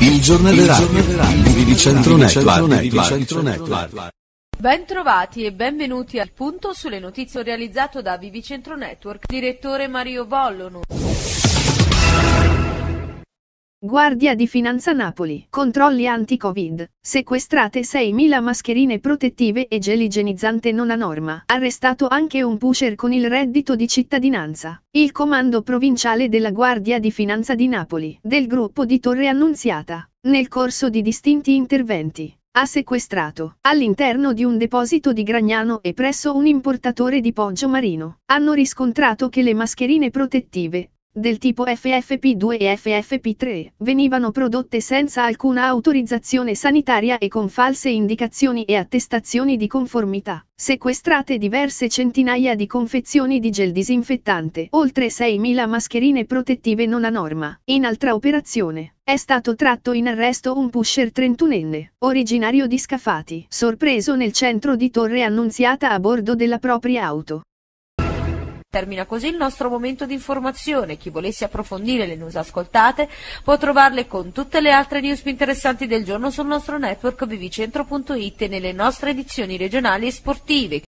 Il giornale radio di Vicentro Network. Ben trovati e benvenuti al punto sulle notizie realizzato da Vivicentro Network, direttore Mario Bollono. Guardia di Finanza Napoli, controlli anti-Covid, sequestrate 6.000 mascherine protettive e gel igienizzante non a norma, arrestato anche un pusher con il reddito di cittadinanza. Il comando provinciale della Guardia di Finanza di Napoli, del gruppo di Torre Annunziata, nel corso di distinti interventi, ha sequestrato, all'interno di un deposito di Gragnano e presso un importatore di Poggio Marino, hanno riscontrato che le mascherine protettive, del tipo FFP2 e FFP3, venivano prodotte senza alcuna autorizzazione sanitaria e con false indicazioni e attestazioni di conformità. Sequestrate diverse centinaia di confezioni di gel disinfettante, oltre 6.000 mascherine protettive non a norma. In altra operazione, è stato tratto in arresto un pusher 31enne, originario di Scafati, sorpreso nel centro di Torre Annunziata a bordo della propria auto. Termina così il nostro momento di informazione. Chi volesse approfondire le news ascoltate può trovarle con tutte le altre news più interessanti del giorno sul nostro network vivicentro.it e nelle nostre edizioni regionali e sportive.